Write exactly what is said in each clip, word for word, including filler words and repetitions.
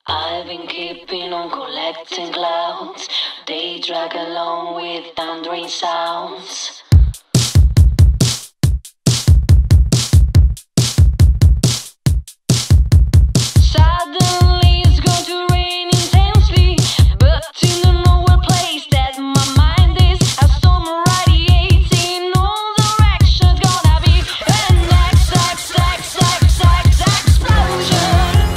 I've been keeping on collecting clouds. They drag along with thundering sounds. Suddenly it's going to rain intensely, but in the nowhere place that my mind is, a storm radiating all directions. Gonna be an X, X, X, X, X, explosion.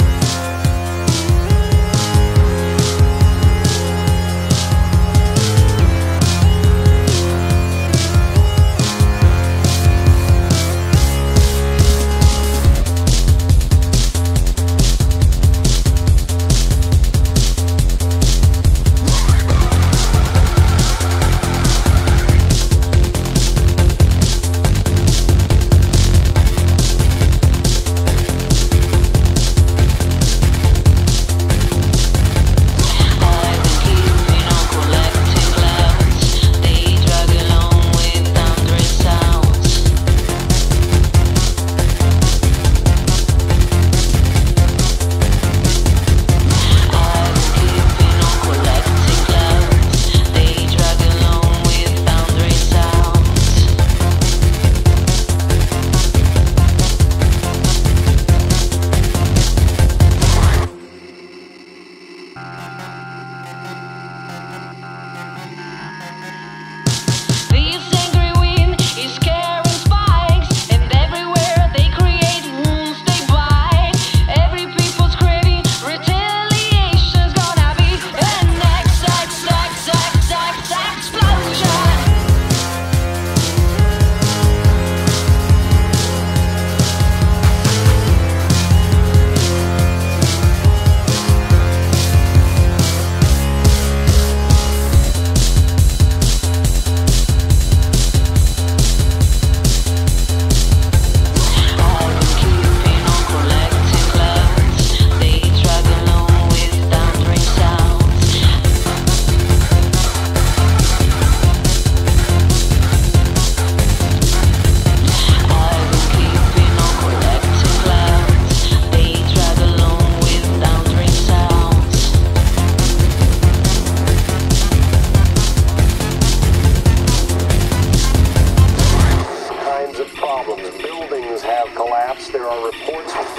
Buildings have collapsed. There are reports of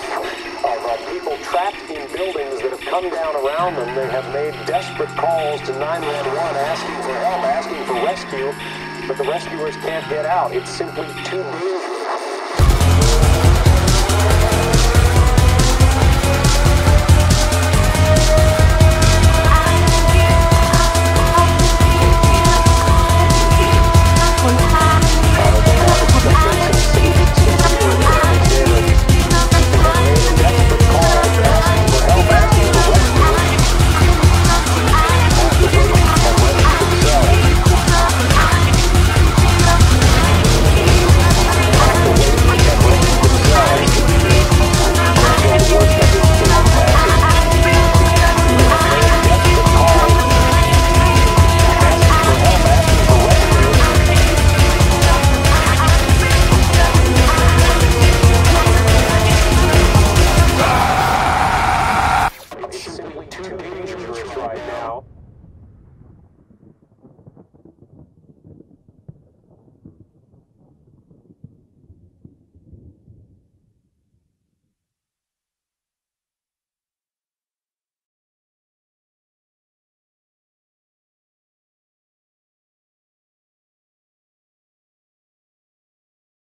uh, people trapped in buildings that have come down around them. They have made desperate calls to nine one one asking for help, asking for rescue, but the rescuers can't get out. It's simply too dangerous. Too dangerous right now.